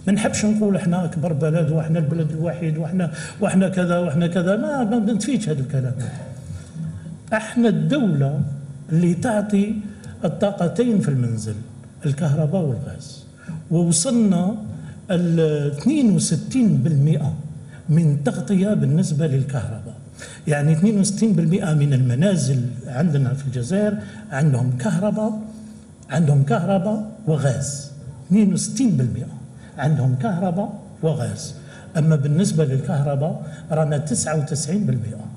ما نحبش نقول احنا اكبر بلد واحنا البلد الوحيد واحنا كذا واحنا كذا، ما نتفيدش هذا الكلام. احنا الدولة اللي تعطي الطاقتين في المنزل، الكهرباء والغاز، ووصلنا 62% من تغطية بالنسبة للكهرباء. يعني 62% من المنازل عندنا في الجزائر عندهم كهرباء وغاز. 62% عندهم كهرباء وغاز. أما بالنسبة للكهرباء رانا 99%.